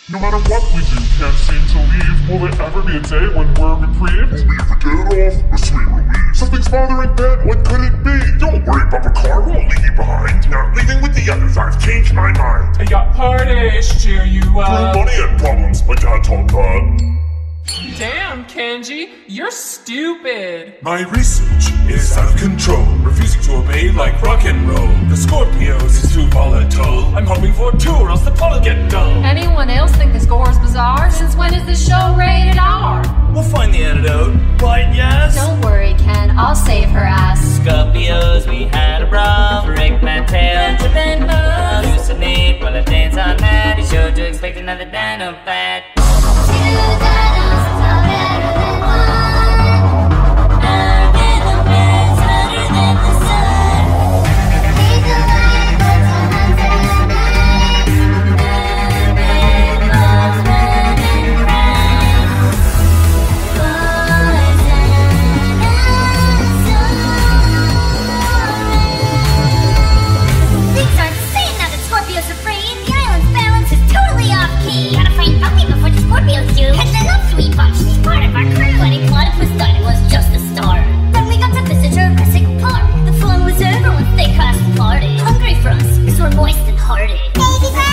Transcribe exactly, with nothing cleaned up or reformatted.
No matter what we do, can't seem to leave. Will there ever be a day when we're reprieved? Will we ever get off a sweet release? Something's bothering Ben, what could it be? Don't worry, Papa Car won't leave you behind. Not leaving with the others, I've changed my mind. I got parties, cheer you Through up. money and problems, my dad taught that. Damn, Kenji, you're stupid. My research is out of control, refusing to obey like rock and roll. The Scorpios is too volatile. I'm hoping for two or else the plot will get dull. Anyone else think the score is bizarre? Since when is this show rated R? We'll find the antidote, right, yes? Don't worry, Ken, I'll save her ass. Scorpios, we had a brawl. Break my tail to bend bones. Hallucinate while I dance on that. It's sure to expect another dino fight. Two dinos are better than one. Our rhythm is hotter than the sun. He's the light, but the hunter at night. Urban loves running right. Poison and soul. Things aren't the same now that Scorpios are free. The island's balance is totally off key. Gotta find Bumpy before the Scorpios do. Catch that up, sweet bunch. She's part of our crew. When he plotted was done, it was just the start. Then we got to visit Jurassic Park. The fun was over once they crashed the party. Hungry for us, cause we're moist and hearty. Baby